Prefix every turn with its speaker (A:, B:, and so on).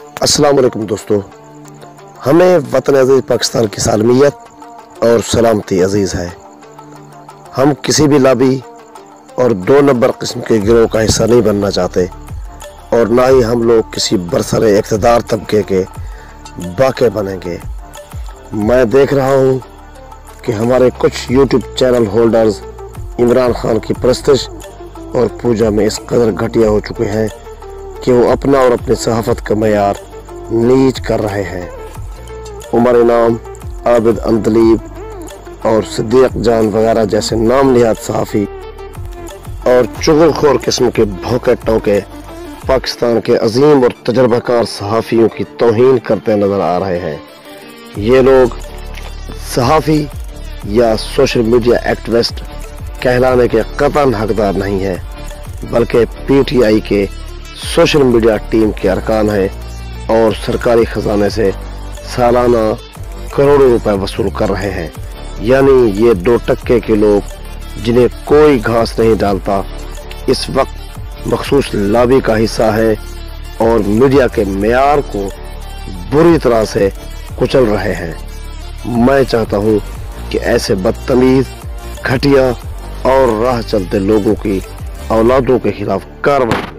A: السلام علیکم دوستو، ہمیں وطن عزیز پاکستان کی سالمیت اور سلامتی عزیز ہے۔ ہم کسی بھی لابی اور 2 نمبر قسم کے گروہ کا حصہ نہیں بننا چاہتے، اور نہ ہی ہم لوگ کسی برسر اقتدار طبقے کے باقی بنیں گے۔ میں دیکھ رہا ہوں کہ ہمارے کچھ YouTube channel holders Imran Khan کی پرستش اور پوجا میں اس قدر گھٹیا ہو چکے ہیں کہ وہ اپنا اور اپنی صحافت کا معیار نیچ کر رہے ہیں۔ عمر، انعام، عابد، اندلیب اور صدیق جان وغیرہ جیسے نام نہاد صحافی اور چغل خور قسم کے بھوکے ٹوکے پاکستان کے عظیم اور تجربہ کار صحافیوں کی توہین کرتے نظر آ رہے ہیں۔ یہ لوگ صحافی یا سوشل میڈیا ایکٹیوسٹ کہلانے کے قطعاً حقدار نہیں ہیں، بلکہ پی ٹی آئی کے سوشل میڈیا ٹیم کے ارکان ہیں اور سرکاری خزانے سے سالانہ کروڑوں روپے وصول کر رہے ہیں۔ یعنی یہ دوٹکے کے لوگ جنہیں کوئی گھاس نہیں ڈالتا اس وقت مخصوص لابی کا حصہ ہے اور میڈیا کے معیار کو بری طرح سے کچل رہے ہیں۔ میں چاہتا ہوں کہ ایسے بدتمیز، گھٹیا اور راہ چلتے لوگوں کی اولادوں کے خلاف کارروائی